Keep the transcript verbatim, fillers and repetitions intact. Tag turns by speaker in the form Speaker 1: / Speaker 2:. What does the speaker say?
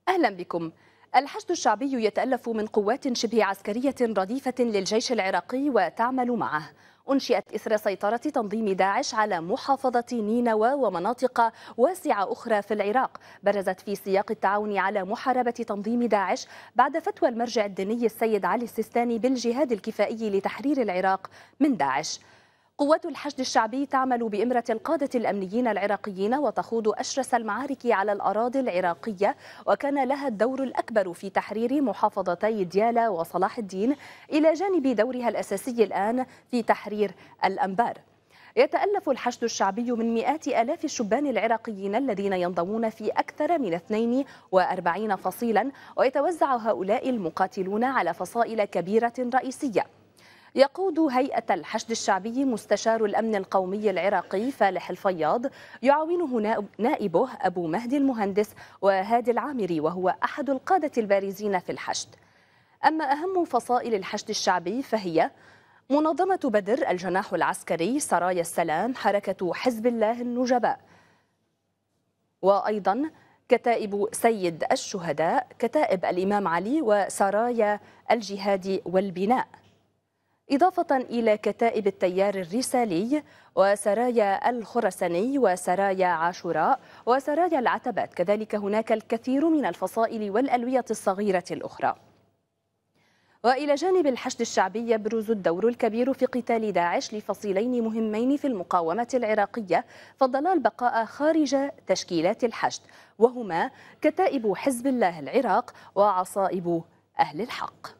Speaker 1: أهلا بكم. الحشد الشعبي يتألف من قوات شبه عسكرية رديفة للجيش العراقي وتعمل معه. أنشئت إثر سيطرة تنظيم داعش على محافظة نينوى ومناطق واسعة أخرى في العراق. برزت في سياق التعاون على محاربة تنظيم داعش بعد فتوى المرجع الديني السيد علي السيستاني بالجهاد الكفائي لتحرير العراق من داعش. قوات الحشد الشعبي تعمل بإمرة القادة الأمنيين العراقيين وتخوض أشرس المعارك على الأراضي العراقية، وكان لها الدور الأكبر في تحرير محافظتي ديالى وصلاح الدين إلى جانب دورها الأساسي الآن في تحرير الأنبار. يتألف الحشد الشعبي من مئات آلاف الشبان العراقيين الذين ينضمون في أكثر من اثنين وأربعين فصيلا، ويتوزع هؤلاء المقاتلون على فصائل كبيرة رئيسية. يقود هيئة الحشد الشعبي مستشار الأمن القومي العراقي فالح الفياض، يعاونه نائبه أبو مهدي المهندس وهادي العامري، وهو أحد القادة البارزين في الحشد. أما أهم فصائل الحشد الشعبي فهي منظمة بدر، الجناح العسكري، سرايا السلام، حركة حزب الله النجباء، وأيضا كتائب سيد الشهداء، كتائب الإمام علي، وسرايا الجهاد والبناء، إضافة إلى كتائب التيار الرسالي وسرايا الخرساني وسرايا عاشوراء وسرايا العتبات. كذلك هناك الكثير من الفصائل والألوية الصغيرة الأخرى. وإلى جانب الحشد الشعبي يبرز الدور الكبير في قتال داعش لفصيلين مهمين في المقاومة العراقية فضلا البقاء خارج تشكيلات الحشد، وهما كتائب حزب الله العراق وعصائب أهل الحق.